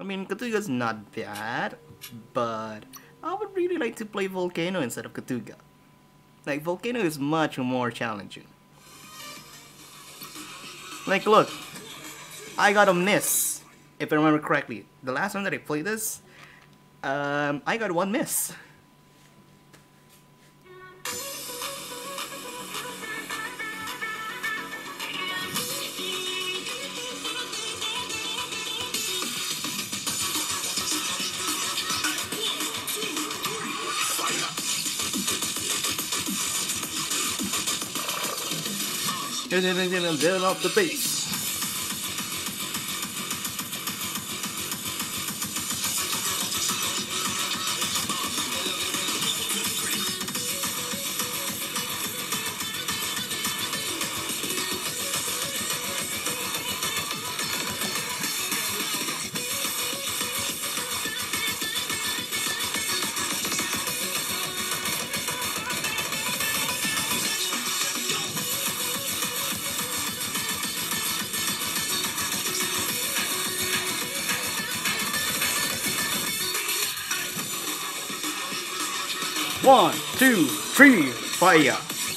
I mean, Katuga's not bad, but I would really like to play Volcano instead of Katuga. Like, Volcano is much more challenging. Like, look, I got a miss, if I remember correctly. The last time that I played this, I got one miss. Build up the base. One, two, three, fire!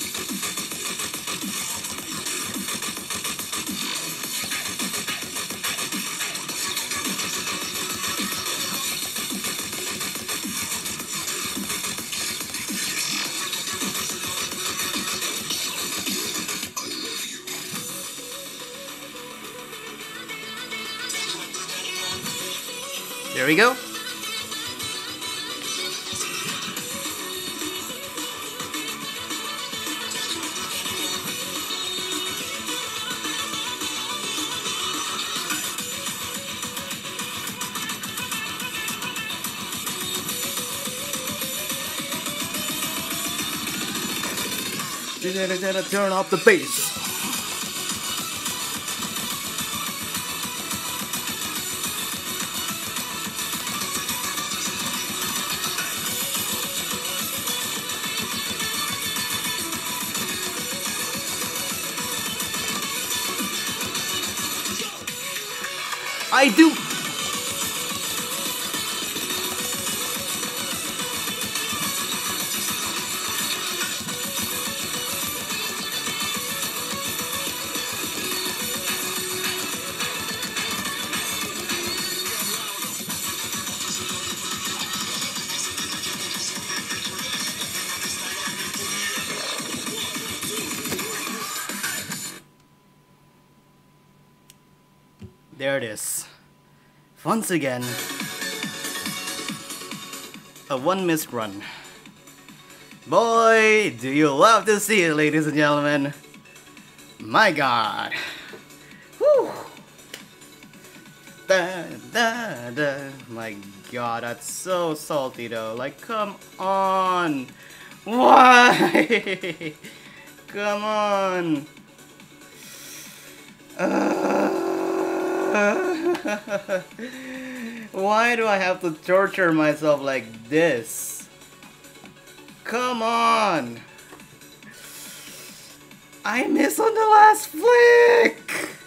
There we go. Turn off the bass. I do. There it is. Once again, a one missed run. Boy, do you love to see it, ladies and gentlemen. My god. Whew. Da, da, da. My god, that's so salty though. Like, come on. Why? Come on. Why do I have to torture myself like this? Come on! I missed on the last flick!